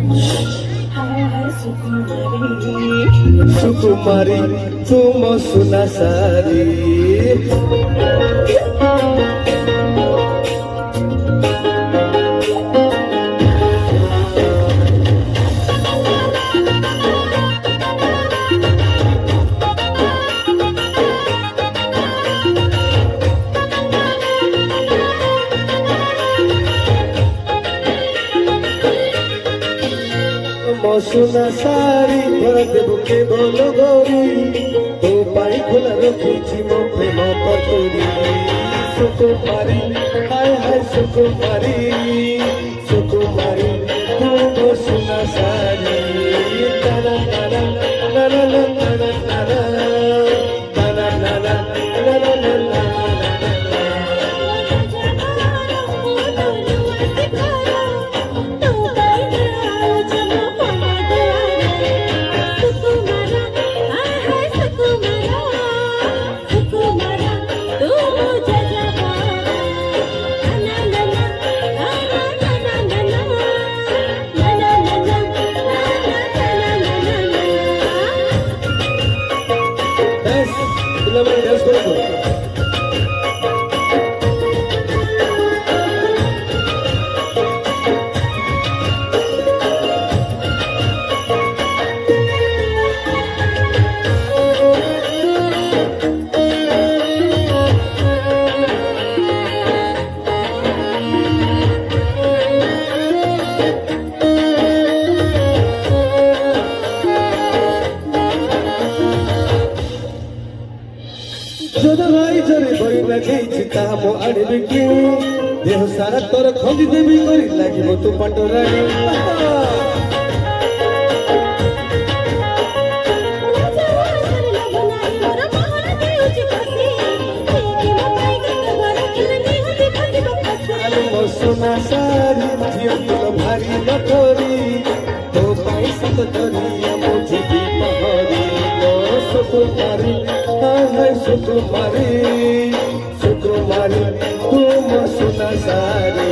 सुकुमारी तुम सुना सारी सुना सारी भर देव के बोल गौरी तो पाई खोला रखी मो प्रेम पतुरी सुकुमारी हाय हाय सुकुमारी सुकुमारी तुम सुना सारी तारा तारा तारा तारा तारा तारा तारा तारा देह सारा तोर खंदी देवी करी लगे तू पटराणी सोना सारी भारी नटोरी तो पैसा तो दरिया मुझे भी पहरी सुकुमारी हाय सुकुमारी सुकुमारी तुम सुना सारी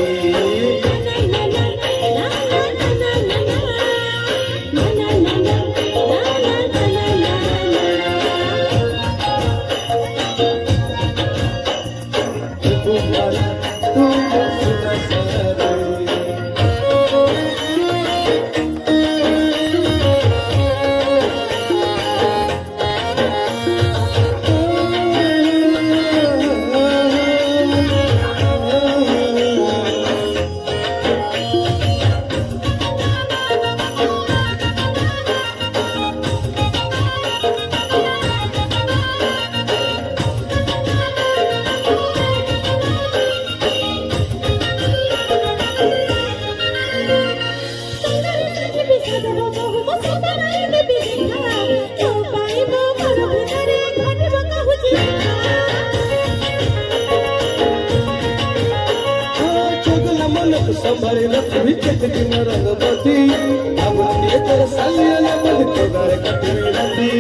संभाले लक्ष्मी चक्री रंगवती अब तेरे सालिया मन के घर कटी रंदी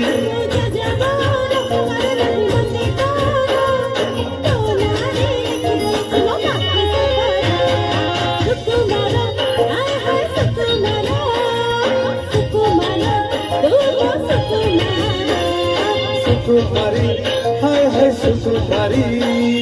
सुकुमारी हाय हाय सुकुमारी